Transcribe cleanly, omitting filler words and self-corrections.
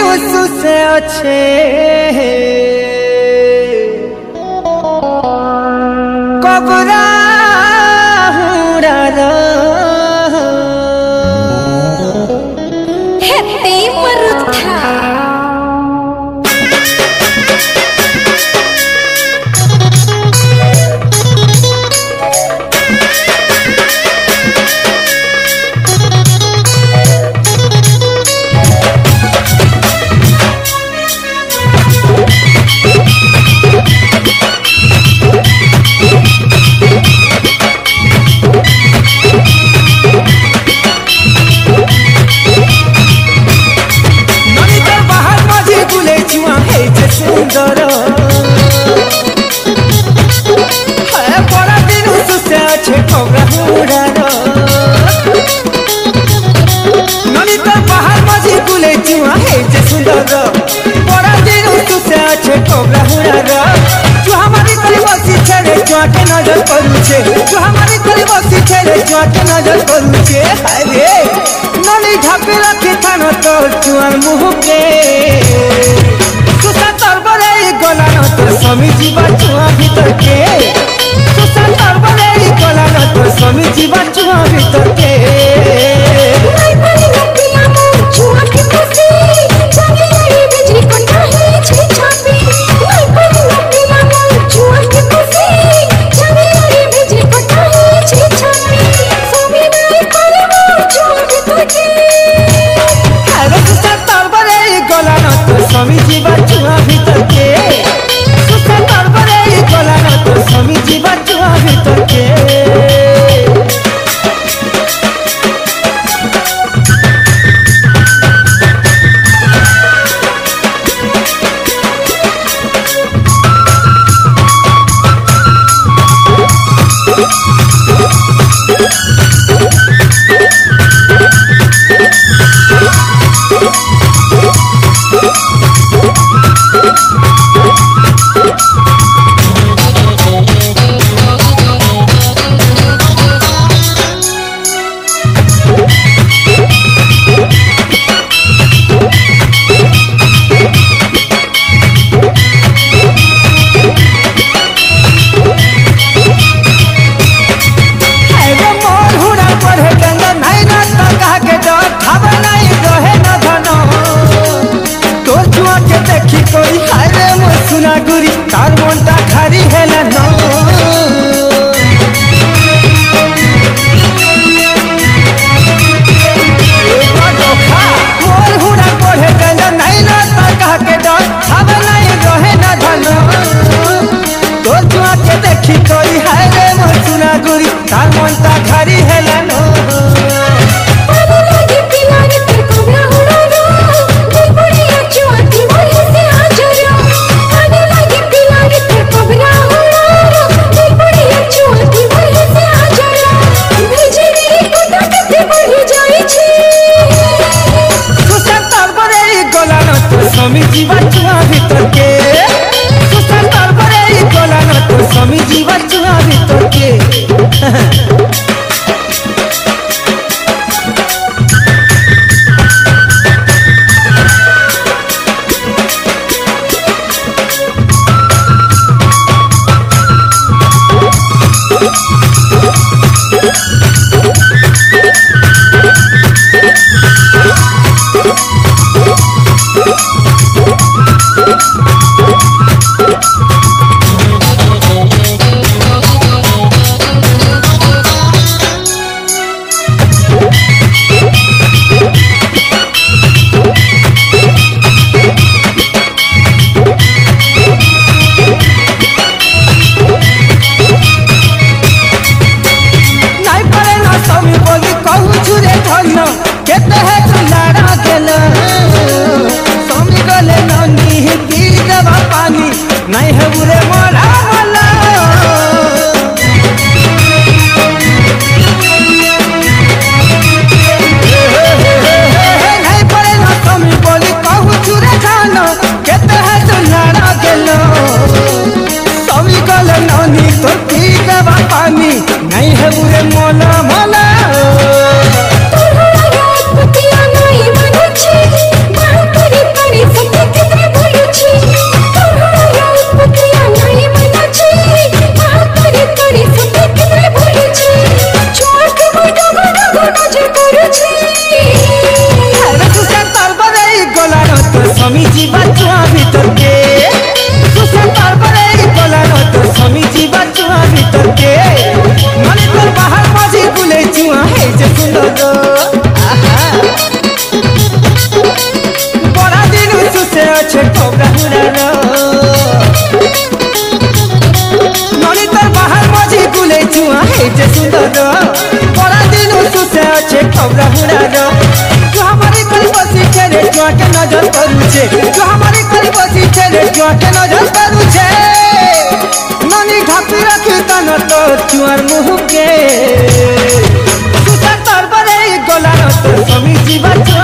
सुसे अच्छे कबरा हेते मरुथा नजर करूचे जो हमारी गली बसी छेड़े चोट नजर करूचे अरे नली ढापे रखे थाना तोर चुआर मुह के सुसा तरबरे गला न तो स्वामी जीवा चुआ भीतर के सुसा तरबरे गला न तो स्वामी जीवा चुआ भीतर के नहीं पानी न पिया मो चुआ के पसी जाने रे बिजली कोटा है छे छापी नहीं पानी न पिया मो चुआ के पसी स्वामी जीवा चुआ भीतर के सुसा तरबरे गला न तो स्वामी जीवा चुआ भीतर के तार मोंटा खारी है ना मोर हुड़ा पढ़े गंजा नहीं ना कह के डर अब नहीं रहे ना धनो तोर जुआ के देखी कोई है रे मोर सुना गुरी तार मोंटा खारी है ना स्वामी जीवा चुआ भीतर के सुसा तरबरे गला न तो स्वामी जीवा चुआ भीतर के नहीं है बुरे मोरा वाला नहीं पड़े ना तुम बोली कहू चुरे खाना कहते हैं तो लड़ा गेलो सभी गले नौनी तो ठीक है पानी नहीं है बुरे मोला मोला तोरा याद पतिया नहीं मन छे बाहर परी हे जे सुंदर बड़ा दिन सुसे अच्छे कबरा हुरार ननी तर बाहर मजी गुले चुआ हे जे सुंदर बड़ा दिन सुसे अच्छे कबरा हुरार जो हमारे कल बसी चले चुआ के नजर करू छे जो हमारे कल बसी चले चुआ के नजर करू छे ननी ढापी रखी तन तो चुआर मुह के सुता तर बरे गला तो समी जीवा